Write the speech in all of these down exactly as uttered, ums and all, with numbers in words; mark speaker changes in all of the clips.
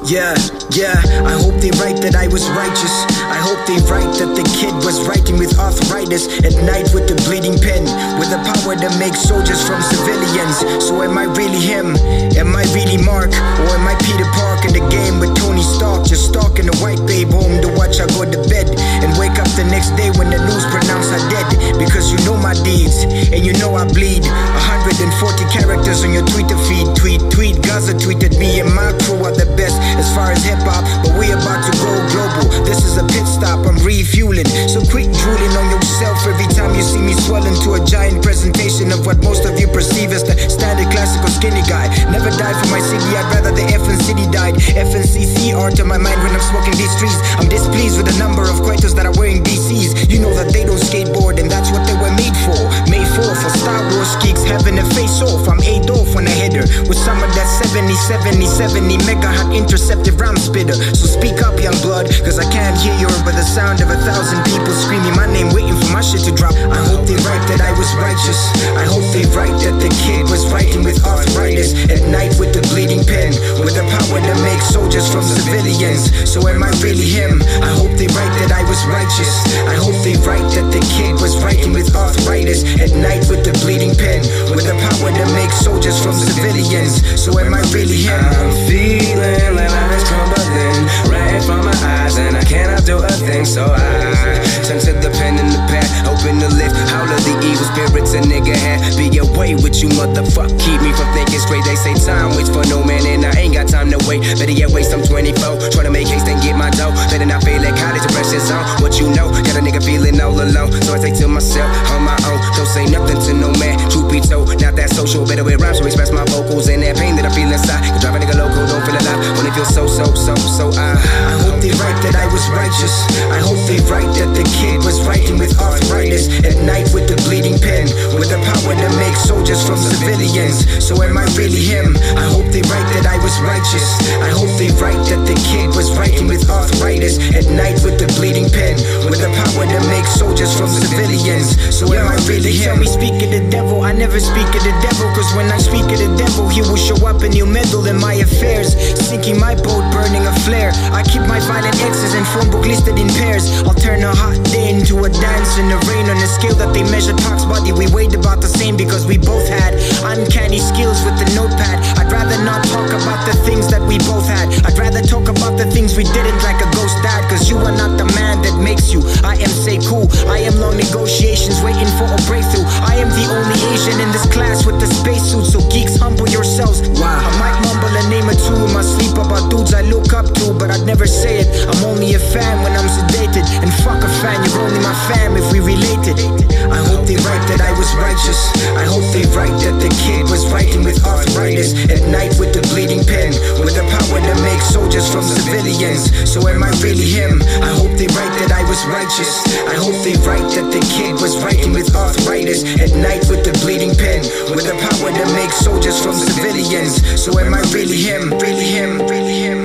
Speaker 1: Yeah, yeah, I hope they write that I was righteous. I hope they write that the kid was writing with arthritis at night with the bleeding pen, with the power to make soldiers from civilians. So am I really him? Am I really Mark? Or am I Peter Park in the game with Tony Stark, just stalking a white babe home to watch her go to bed and wake up the next day when the news pronounce her dead? Because you know my deeds and you know I bleed. one hundred forty characters on your Twitter feed. Tweet, tweet, Gaza tweeted me and my crew are the best as far as hip-hop, but we about to go global. This is a pit stop, I'm refueling. So quit drooling on yourself every time you see me swell into a giant presentation of what most of you perceive as the standard classical skinny guy. Never died for my city, I'd rather the F N city died. F N C C art on my mind when I'm smoking these trees. I'm displeased with the number of quaitors that are wearing D Cs. You know that they don't skateboard and that's what they were made for. Made for, for Star Wars geeks having a face off. I'm Adolf on a header with some of that seventy, seventy, seventy mega hot interceptive round spitter. So speak up, young blood, cause I can't hear you over the sound of a thousand people screaming my name, waiting for my shit to drop. I hope they write that I was righteous. I hope they write that the kid was writing with arthritis at night with the bleeding pen, with the power to make soldiers from civilians. So am I really him? I hope they write that I was righteous. I hope they write that the kid was writing with arthritis at night with the bleeding pen, with the power to make soldiers from civilians. So am I really him?
Speaker 2: I'm feeling like life is crumbling right from my eyes, and I cannot do a thing. So I turn to the pen and the pad, open the lift, howl of the evil spirits a nigga had. Be away with you, motherfucker. Keep me from thinking straight. They say time waits for no man, and I ain't got time to wait. Better yet waste, I'm twenty-four, trying to make haste and get my dough. Better not feel like college, the pressure's on. What you know, got a nigga feeling all alone. So I say to myself, on my own, don't say nothing to no man. Truth be told, not that social, better with rhymes to express my vocals and that pain that I feel inside. Can drive a nigga loco, don't feel alive. Only feel so, so, so, so I
Speaker 1: I hope they write that I was righteous. I hope they write that the kid was writing with arthritis at night with the bleeding pen, with the power to make soldiers from civilians. So am I really him? I hope they write that I was righteous. I hope they write that the kid was writing with arthritis at night with the bleeding pen, with the power to make soldiers from civilians. So am I really him? Tell me speak of the devil, I never speak of the devil, cause when I speak of the devil, he will show up and he'll meddle in my affairs, sinking my boat, burning a flare. I keep my violent exes and phone book listed in pairs. I'll turn a hot day into a dance in the rain. On the scale that they measured Pac's body, we weighed about the same because we both had uncanny skills with the notepad. I'd rather not talk about the things that we both had. I'd rather talk about the things we didn't, like a ghost dad. Cause you are not the man that makes you. I am Sekou. I am long negotiations waiting for a breakthrough. I am the only Asian in this class with the spacesuit. So geeks, humble yourselves. Wow. I might mumble a name or two in my sleep about dudes I look up to, but I'd never say it. I'm only a fan when I'm sedated. And fuck a fan, you're only my fam if we related. I hope they write that I was righteous. I hope they write that the kid was writing with arthritis at night with the bleeding pen, with the power to make soldiers from civilians. So am I really him? I hope they write that I was righteous. I hope they write that the kid was writing with arthritis at night with the bleeding pen, with the power to make soldiers from civilians. So am I really him? Really him? Really him?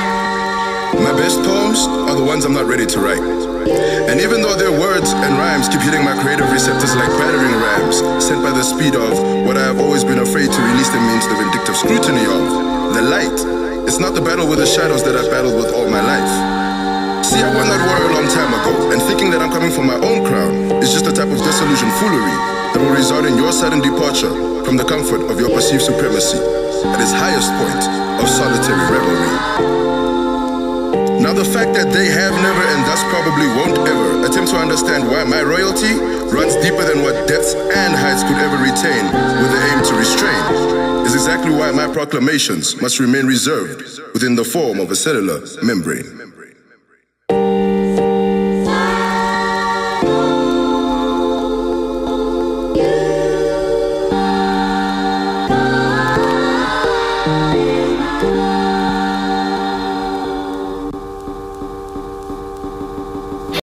Speaker 3: My best poems are the ones I'm not ready to write. And even though their words and rhymes keep hitting my creative receptors like battering rams, sent by the speed of what I have always been afraid to release them into the vindictive scrutiny of, the light. It's not the battle with the shadows that I've battled with all my life. See, I won that war a long time ago, and thinking that I'm coming for my own crown is just a type of disillusioned foolery that will result in your sudden departure from the comfort of your perceived supremacy at its highest point of solitary revelry. Now the fact that they have never and thus probably won't ever attempt to understand why my royalty runs deeper than what depths and heights could ever retain with the aim to restrain is exactly why my proclamations must remain reserved within the form of a cellular membrane.